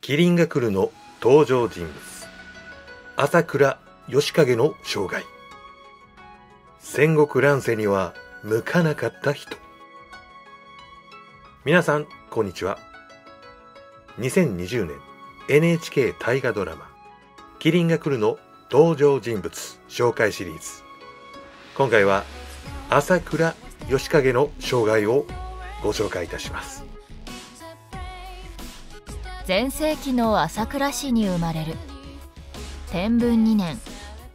麒麟が来るの登場人物、朝倉義景の生涯。戦国乱世には向かなかった人。皆さんこんにちは。2020年 NHK 大河ドラマ麒麟が来るの登場人物紹介シリーズ。今回は朝倉義景の生涯をご紹介いたします。 前世紀の朝倉氏に生まれる。天文2年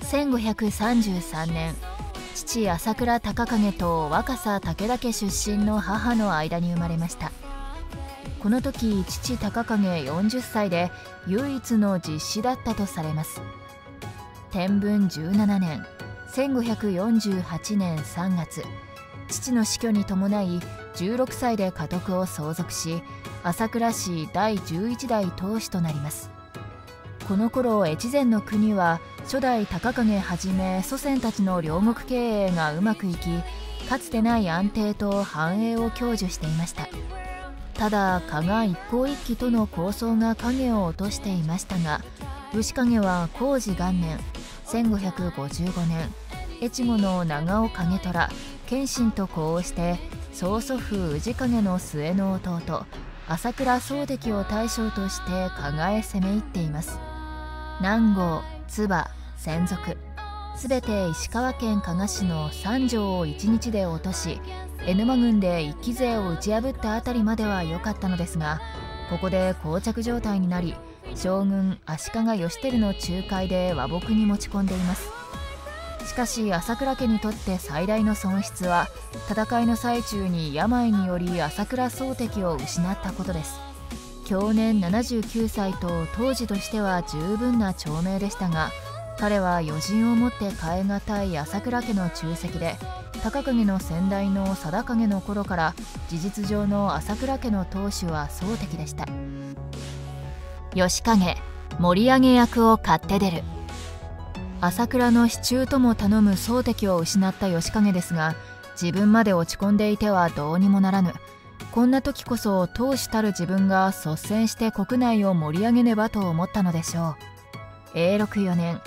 1533年、父朝倉孝景と若狭武田家出身の母の間に生まれました。この時父孝景40歳で唯一の実子だったとされます。天文17年1548年3月、父の死去に伴い16歳で家督を相続し、朝倉氏第11代当主となります。この頃越前の国は初代孝景はじめ祖先たちの領国経営がうまくいき、かつてない安定と繁栄を享受していました。ただ加賀一向一揆との抗争が影を落としていましたが、義景は弘治元年1555年、越後の長尾景虎謙信と呼応して曽祖父氏景の末の弟朝倉宗敵を大将として加賀へ攻め入っています。南郷、津波、専属すべて石川県加賀市の三条を1日で落とし、江沼郡で一騎勢を打ち破ったあたりまでは良かったのですが、ここで膠着状態になり、将軍足利義輝の仲介で和睦に持ち込んでいます。しかし朝倉家にとって最大の損失は、戦いの最中に病により朝倉宗敵を失ったことです。享年79歳と当時としては十分な長命でしたが、彼は余人をもって代え難い朝倉家の忠積で、孝景の先代の貞景の頃から事実上の朝倉家の当主は宗敵でした。義景、盛り上げ役を買って出る。朝倉の支柱とも頼む宗敵を失った義景ですが、自分まで落ち込んでいてはどうにもならぬ。こんな時こそ当主たる自分が率先して国内を盛り上げねばと思ったのでしょう。永禄4年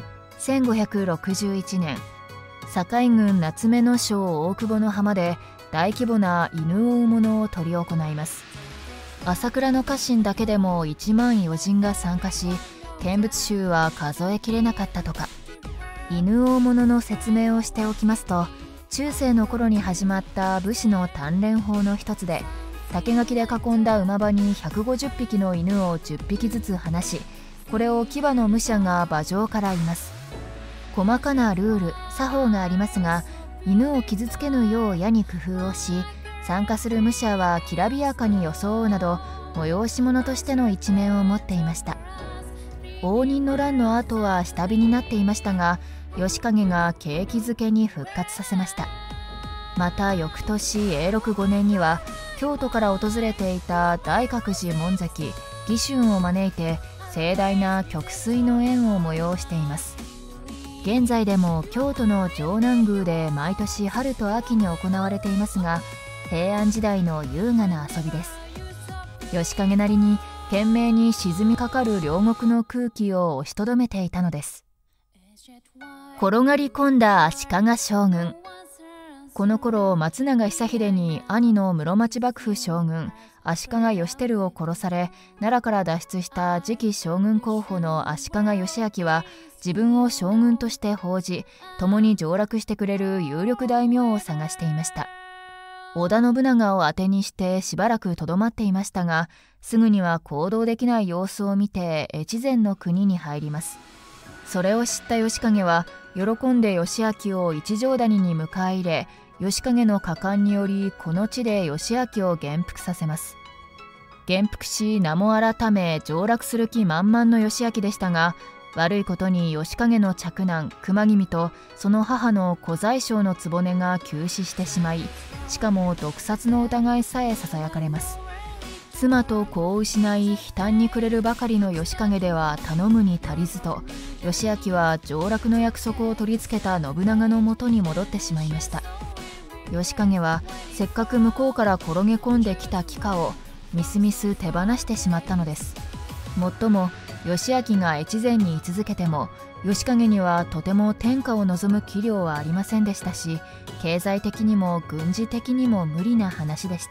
1561年、境郡夏目の省大久保の浜で大規模な犬追う物を執り行います。朝倉の家臣だけでも1万余人が参加し、見物衆は数えきれなかったとか。犬追う物の説明をしておきますと、中世の頃に始まった武士の鍛錬法の一つで、竹垣で囲んだ馬場に150匹の犬を10匹ずつ放し、これを騎馬の武者が馬上からいます。細かなルール作法がありますが、犬を傷つけぬよう矢に工夫をし、参加する武者はきらびやかに装うなど催し物としての一面を持っていました。応仁の乱の後は下火になっていましたが、義景が景気づけに復活させました。また翌年永禄5年には、京都から訪れていた大覚寺門跡義春を招いて盛大な曲水の宴を催しています。現在でも京都の城南宮で毎年春と秋に行われていますが、平安時代の優雅な遊びです。義景なりに懸命に沈みかかる両国の空気を押しとどめていたのです。転がり込んだ足利将軍。この頃松永久秀に兄の室町幕府将軍足利義輝を殺され、奈良から脱出した次期将軍候補の足利義昭は、自分を将軍として奉じ、共に上洛してくれる有力大名を探していました。織田信長を当てにしてしばらくとどまっていましたが、すぐには行動できない様子を見て越前の国に入ります。それを知った義景は喜んで義昭を一乗谷に迎え入れ、義景の加冠によりこの地で義昭を元服させます。元服し名も改め上洛する気満々の義昭でしたが、悪いことに義景の嫡男熊君とその母の小宰相の局が急死してしまい、しかも毒殺の疑いさえささやかれます。妻と子を失い悲嘆に暮れるばかりの義景では頼むに足りずと、義昭は上洛の約束を取り付けた信長のもとに戻ってしまいました。義景はせっかく向こうから転げ込んできた帰化をみすみす手放してしまったのです。 もっとも義昭が越前に居続けても義景にはとても天下を望む器量はありませんでしたし、経済的にも軍事的にも無理な話でした。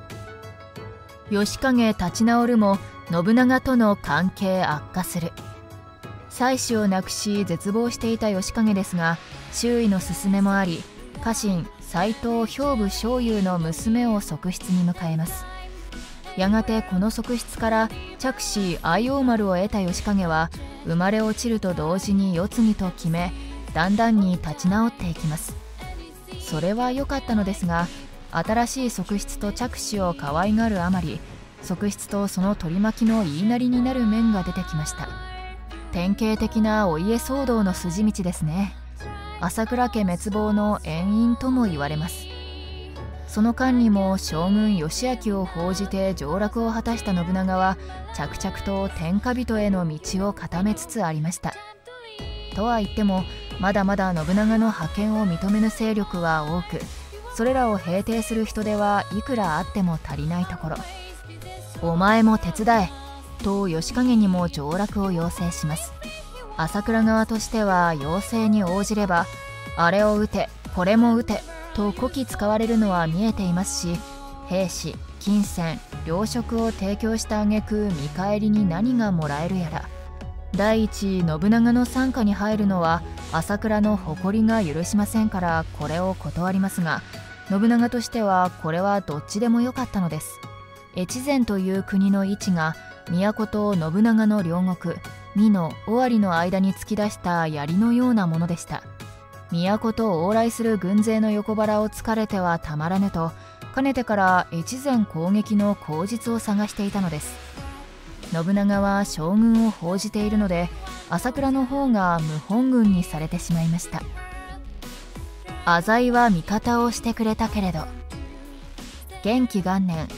義景立ち直るも信長との関係悪化する。妻子を亡くし絶望していた義景ですが、周囲の勧めもあり、家臣斎藤兵部少雄の娘を側室に迎えます。やがてこの側室から嫡子愛王丸を得た義景は、生まれ落ちると同時に世継ぎと決め、だんだんに立ち直っていきます。それは良かったのですが、新しい側室と嫡子を可愛がるあまり、側室とその取り巻きの言いなりになる面が出てきました。典型的なお家騒動の筋道ですね。朝倉家滅亡の遠因とも言われます。その間にも将軍義昭を奉じて上洛を果たした信長は、着々と天下人への道を固めつつありました。とは言っても、まだまだ信長の覇権を認めぬ勢力は多く、それらを平定する人手はいくらあっても足りないところ。お前も手伝えと義景にも上洛を要請します。朝倉側としては要請に応じれば、あれを撃てこれも撃てとこき使われるのは見えていますし、兵士金銭糧食を提供した挙句見返りに何がもらえるやら。第一、信長の傘下に入るのは朝倉の誇りが許しませんから、これを断りますが、信長としてはこれはどっちでもよかったのです。越前という国の位置が都と信長の両国美濃尾張の間に突き出した槍のようなものでした。都と往来する軍勢の横腹を突かれてはたまらぬと、かねてから越前攻撃の口実を探していたのです。信長は将軍を奉じているので、朝倉の方が謀反軍にされてしまいました。浅井は味方をしてくれたけれど。元亀元年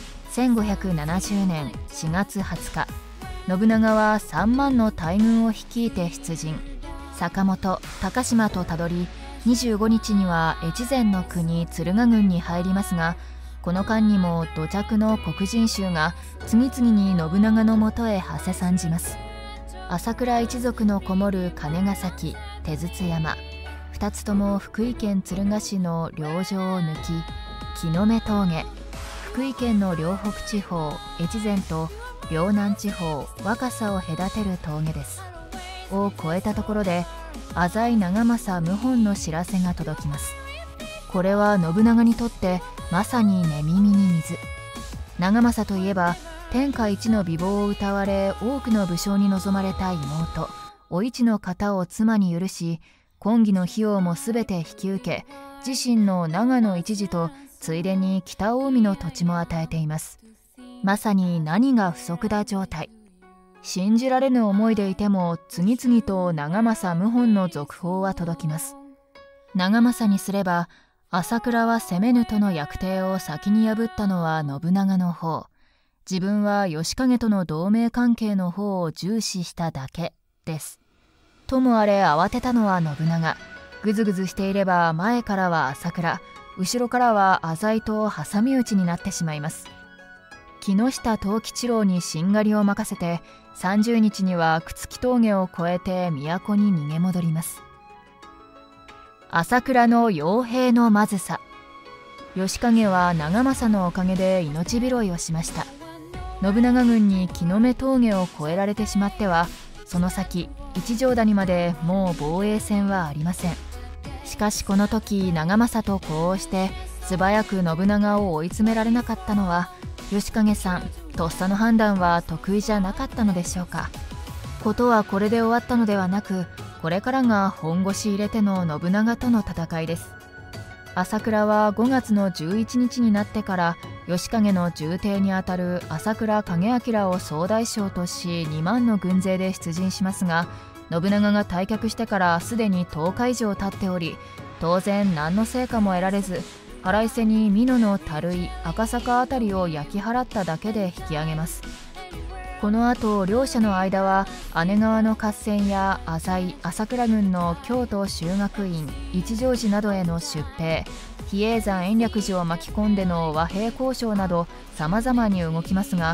1570年4月20日、信長は3万の大軍を率いて出陣。坂本高島とたどり、25日には越前の国敦賀郡に入りますが、この間にも土着の黒人衆が次々に信長のもとへ馳せ参じます。朝倉一族のこもる金ヶ崎手筒山、2つとも福井県敦賀市の領城を抜き、木の目峠、福井県の両北地方越前と両南地方若狭を隔てる峠ですを越えたところで、浅井長政謀反の知らせが届きます。これは信長にとってまさに寝耳に水。長政といえば天下一の美貌を謳われ、多くの武将に望まれた妹お市の方を妻に許し、婚儀の費用もすべて引き受け、自身の長野一時とついでに北近江の土地も与えています。まさに何が不足だ状態。信じられぬ思いでいても、次々と長政謀反の続報は届きます。長政にすれば、朝倉は攻めぬとの約定を先に破ったのは信長の方。自分は義景との同盟関係の方を重視しただけです。ともあれ慌てたのは信長。ぐずぐずしていれば前からは朝倉、後ろからは浅井と挟み撃ちになってしまいます。木下藤吉郎にしんがりを任せて、30日には朽木峠を越えて都に逃げ戻ります。朝倉の傭兵のまずさ。義景は長政のおかげで命拾いをしました。信長軍に木の目峠を越えられてしまっては、その先一条谷までもう防衛線はありません。しかしこの時長政と呼応して素早く信長を追い詰められなかったのは、義景さんとっさの判断は得意じゃなかったのでしょうか。ことはこれで終わったのではなく、これからが本腰入れての信長との戦いです。朝倉は5月の11日になってから義景の重帝にあたる朝倉景明を総大将とし、2万の軍勢で出陣しますが、信長が退却してからすでに10日以上経っており、当然何の成果も得られず、腹いせに美濃の垂井赤坂あたりを焼き払っただけで引き上げます。この後両者の間は姉川の合戦や浅井朝倉軍の京都修学院一乗寺などへの出兵、比叡山延暦寺を巻き込んでの和平交渉など様々に動きますが、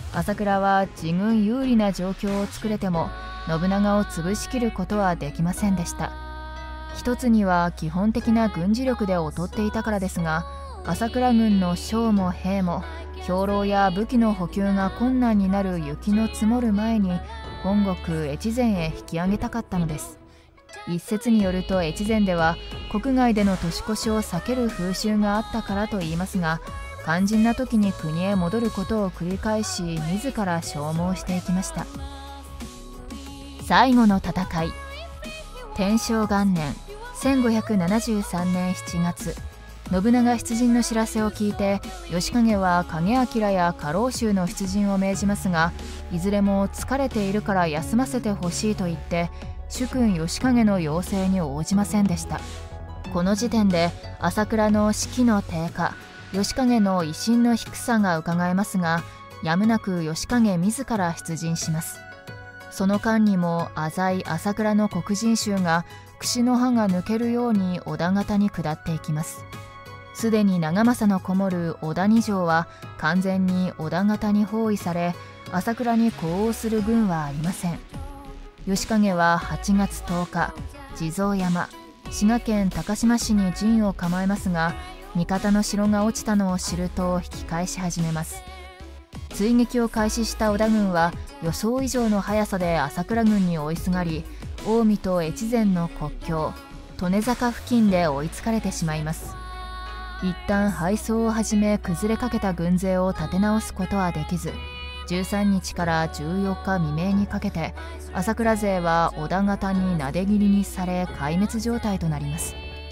朝倉は自軍有利な状況を作れても信長を潰しきることはできませんでした。一つには基本的な軍事力で劣っていたからですが、朝倉軍の将も兵も兵糧や武器の補給が困難になる雪の積もる前に本国越前へ引き上げたかったのです。一説によると越前では国外での年越しを避ける風習があったからといいますが、肝心な時に国へ戻ることを繰り返し自ら消耗していきました。最後の戦い。天正元年1573年7月、信長出陣の知らせを聞いて義景は景明や家老衆の出陣を命じますが、いずれも疲れているから休ませてほしいと言って主君義景の要請に応じませんでした。この時点で朝倉の士気の低下、義景の威信の低さがうかがえますが、やむなく義景自ら出陣します。その間にも浅井朝倉の黒人衆が櫛の刃が抜けるように織田方に下っていきます。すでに長政のこもる織田二条は完全に織田方に包囲され、朝倉に呼応する軍はありません。義景は8月10日、地蔵山、滋賀県高島市に陣を構えますが、味方の城が落ちたのを知ると引き返し始めます。追撃を開始した織田軍は予想以上の速さで朝倉軍に追いすがり、近江と越前の国境利根坂付近で追いつかれてしまいます。一旦敗走を始め崩れかけた軍勢を立て直すことはできず、13日から14日未明にかけて朝倉勢は織田方になで切りにされ壊滅状態となります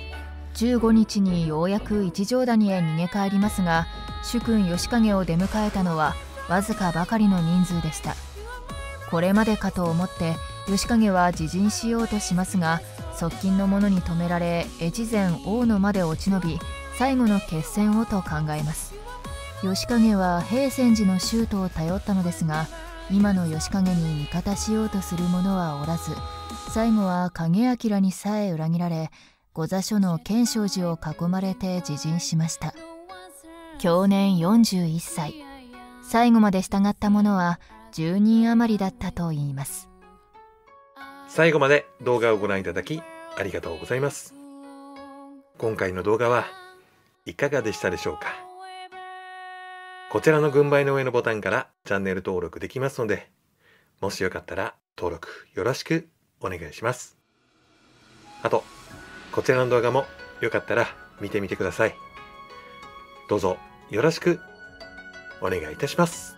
。15日にようやく一乗谷へ逃げ帰りますが、主君義景を出迎えたのはわずかばかりの人数でした。これまでかと思って義景は自陣しようとしますが、側近の者に止められ越前大野まで落ち延び、最後の決戦をと考えます。義景は平泉寺の舅を頼ったのですが、今の義景に味方しようとする者はおらず、最後は景明にさえ裏切られ、御座所の建昌寺を囲まれて自陣しました。享年41歳。最後まで従った者は10人余りだったといいます。 最後まで動画をご覧いただきありがとうございます。今回の動画はいかがでしたでしょうか。こちらの軍配の上のボタンからチャンネル登録できますので、もしよかったら登録よろしくお願いします。あと、こちらの動画もよかったら見てみてください。どうぞよろしくお願いいたします。